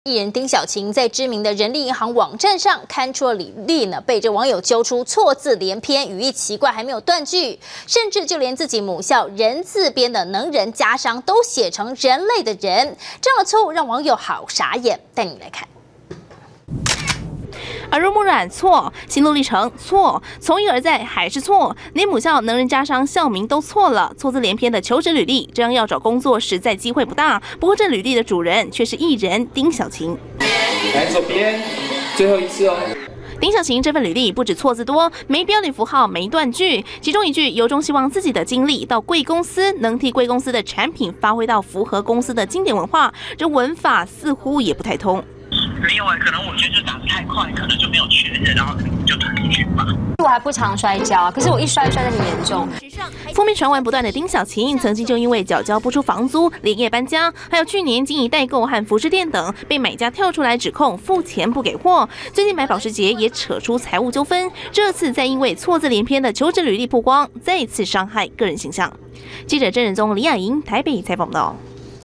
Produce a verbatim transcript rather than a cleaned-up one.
艺人丁小晴在知名的人力银行网站上刊出了履历呢，被这网友揪出错字连篇、语义奇怪，还没有断句，甚至就连自己母校人字边的能人家商都写成人类的人，这样的错误让网友好傻眼。带你来看。 耳濡目染错，心路历程错，从一而再还是错，连母校能人家商校名都错了，错字连篇的求职履历，这样要找工作实在机会不大。不过这履历的主人却是艺人丁小晴。 来左边，最后一次哦。 丁小晴这份履历不止错字多，没标点符号，没断句，其中一句由衷希望自己的经历到贵公司能替贵公司的产品发挥到符合公司的经典文化，这文法似乎也不太通。 没有啊，可能我觉得就打得太快，可能就没有确认，然后可能就传出去吧。 我还不常摔跤，可是我一摔摔得很严重。 负面传闻不断的丁小晴，曾经就因为缴交不出房租、连夜搬家，还有去年经营代购和服饰店等，被买家跳出来指控付钱不给货。最近买保时捷也扯出财务纠纷，这次再因为错字连篇的求职履历曝光，再次伤害个人形象。记者郑仁宗、李雅莹台北采访报道。